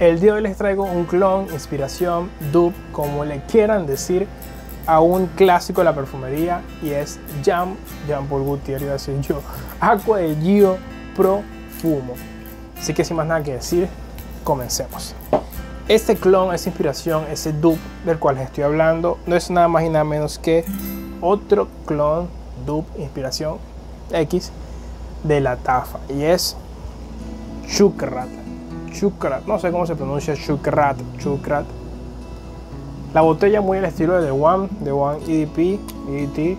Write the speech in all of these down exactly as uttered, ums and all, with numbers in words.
El día de hoy les traigo un clon, inspiración, dupe, como le quieran decir, a un clásico de la perfumería, y es Jean, Jean Paul Gaultier, iba a decir yo, Acqua di Gio Profumo. Así que sin más nada que decir, comencemos. Este clon, esa inspiración, ese dupe del cual les estoy hablando, no es nada más y nada menos que otro clon, dupe, inspiración X de Lattafa, y es Chukrat. Chukrat, no sé cómo se pronuncia, Chukrat, Chukrat. La botella muy al estilo de The One, The One E D P, E D T.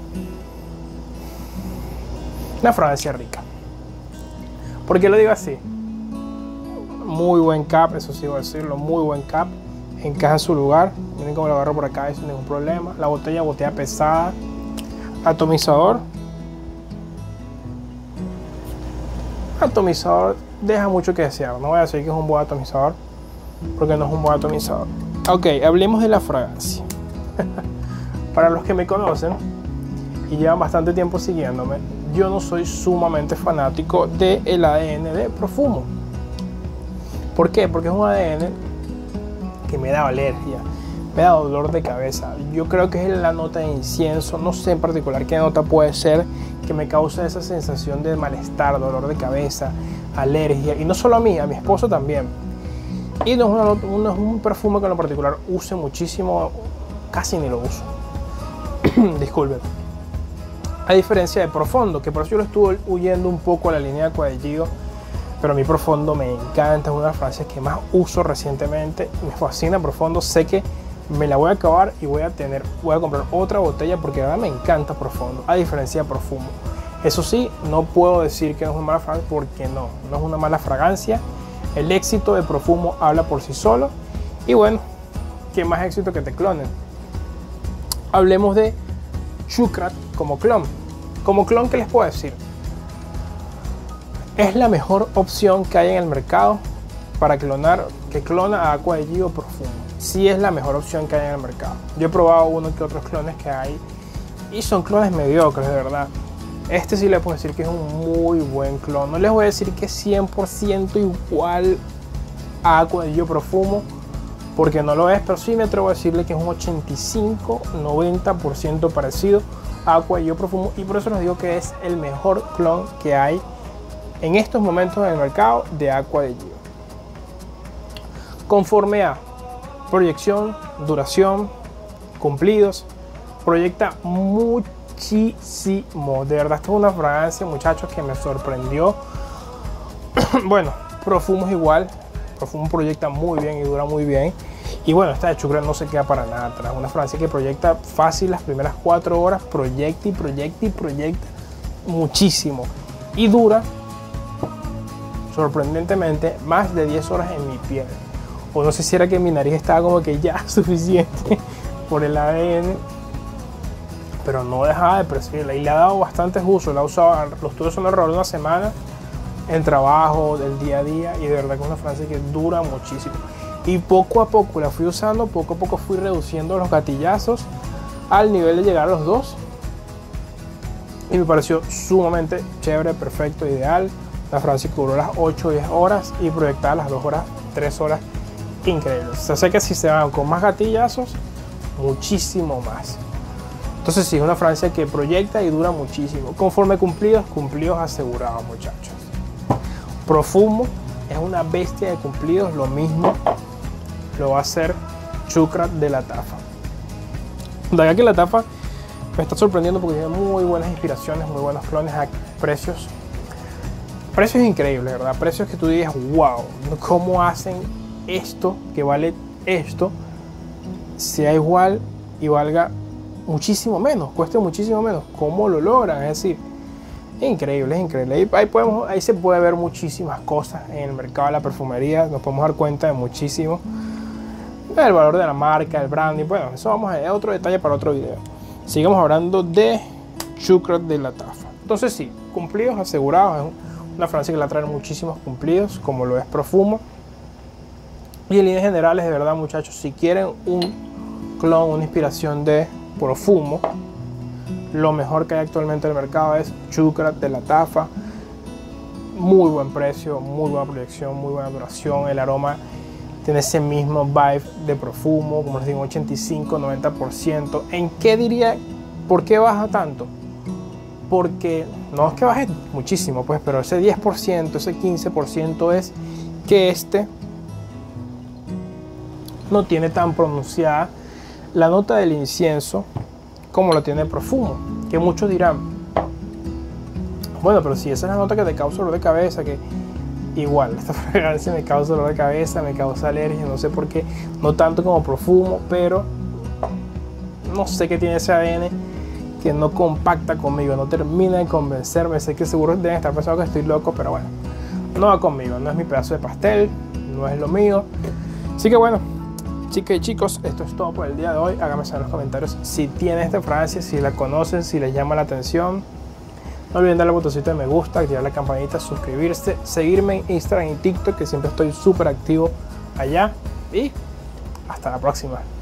Una fragancia rica. ¿Por qué lo digo así? Muy buen cap, eso sí voy a decirlo, muy buen cap. Encaja en su lugar. Miren cómo lo agarro por acá sin ningún problema. La botella, botella pesada. Atomizador. Atomizador deja mucho que desear. No voy a decir que es un buen atomizador, porque no es un buen atomizador. Ok, hablemos de la fragancia. Para los que me conocen y llevan bastante tiempo siguiéndome, yo no soy sumamente fanático del A D N de Profumo. ¿Por qué? Porque es un A D N que me da alergia, me da dolor de cabeza. Yo creo que es la nota de incienso, no sé en particular qué nota puede ser, que me causa esa sensación de malestar, dolor de cabeza, alergia. Y no solo a mí, a mi esposo también. Y no es, una, no es un perfume que en lo particular use muchísimo, casi ni lo uso. Disculpen. A diferencia de Profondo, que por eso yo lo estuve huyendo un poco a la línea de Acqua di Gio, pero a mí Profondo me encanta, es una de las fragancias que más uso recientemente. Me fascina Profondo, sé que me la voy a acabar y voy a tener, voy a comprar otra botella porque de verdad me encanta Profondo, a diferencia de Profumo. Eso sí, no puedo decir que no es una mala fragancia porque no, no es una mala fragancia. El éxito de Profumo habla por sí solo. Y bueno, ¿qué más éxito que te clonen? Hablemos de Chukrat como clon. Como clon, ¿qué les puedo decir? Es la mejor opción que hay en el mercado para clonar, que clona a Acqua di Gio Profumo. Sí es la mejor opción que hay en el mercado. Yo he probado uno que otros clones que hay y son clones mediocres, de verdad. Este sí les puedo decir que es un muy buen clon. No les voy a decir que es cien por ciento igual a Acqua di Gio Profumo, porque no lo es, pero sí me atrevo a decirle que es un ochenta y cinco noventa por ciento parecido a Acqua di Gio Profumo, y por eso les digo que es el mejor clon que hay en estos momentos en el mercado de Acqua di Gio. Conforme a proyección, duración, cumplidos, proyecta mucho muchísimo, de verdad. Esta es una fragancia, muchachos, que me sorprendió. Bueno, Profumo es igual, Profumo proyecta muy bien y dura muy bien, y bueno, esta de Chukrat no se queda para nada atrás. Una fragancia que proyecta fácil las primeras cuatro horas, proyecta y proyecta y proyecta muchísimo, y dura sorprendentemente más de diez horas en mi piel. O no sé si era que mi nariz estaba como que ya suficiente por el A D N, pero no dejaba de percibirla, y le ha dado bastantes usos. La he usado, lo estuve usando alrededor de una semana en trabajo, del día a día, y de verdad que es una fragancia que dura muchísimo. Y poco a poco la fui usando, poco a poco fui reduciendo los gatillazos al nivel de llegar a los dos, y me pareció sumamente chévere, perfecto, ideal. La fragancia que duró las ocho o diez horas y proyectaba las dos horas, tres horas, increíble. O sea, sé que si se van con más gatillazos, muchísimo más. Entonces sí, es una fragancia que proyecta y dura muchísimo. Conforme cumplidos, cumplidos asegurados, muchachos. Profumo es una bestia de cumplidos, lo mismo lo va a hacer Chukrat de Lattafa. De verdad que Lattafa me está sorprendiendo porque tiene muy buenas inspiraciones, muy buenos clones a precios. Precios increíbles, ¿verdad? Precios que tú digas, wow, ¿cómo hacen esto que vale esto? Sea igual y valga muchísimo menos, cueste muchísimo menos. ¿Cómo lo logran? Es decir, es increíble, es increíble. Ahí, ahí, podemos, ahí se puede ver muchísimas cosas en el mercado de la perfumería. Nos podemos dar cuenta de muchísimo. El valor de la marca, el branding. Bueno, eso vamos a otro detalle para otro video. Sigamos hablando de Chukrat de Lattafa. Entonces sí, cumplidos asegurados. Es una fragancia que la trae muchísimos cumplidos, como lo es Profumo. Y en líneas generales, de verdad, muchachos, si quieren un clon, una inspiración de Profumo, lo mejor que hay actualmente en el mercado es Chukrat de Lattafa. Muy buen precio, muy buena proyección, muy buena duración. El aroma tiene ese mismo vibe de Profumo, como les digo, ochenta y cinco, noventa por ciento. ¿En qué diría? ¿Por qué baja tanto? Porque no es que baje muchísimo, pues, pero ese diez por ciento, ese quince por ciento es que este no tiene tan pronunciada la nota del incienso como lo tiene Profumo, que muchos dirán, bueno, pero si esa es la nota que te causa dolor de cabeza, que igual, esta fragancia me causa dolor de cabeza, me causa alergia, no sé por qué, no tanto como Profumo, pero no sé qué tiene ese A D N que no compacta conmigo, no termina de convencerme. Sé que seguro deben estar pensando que estoy loco, pero bueno, no va conmigo, no es mi pedazo de pastel, no es lo mío. Así que bueno, chicas y chicos, esto es todo por el día de hoy. Háganme saber en los comentarios si tienen esta fragancia, si la conocen, si les llama la atención. No olviden darle al botoncito de me gusta, activar la campanita, suscribirse, seguirme en Instagram y TikTok, que siempre estoy súper activo allá. Y hasta la próxima.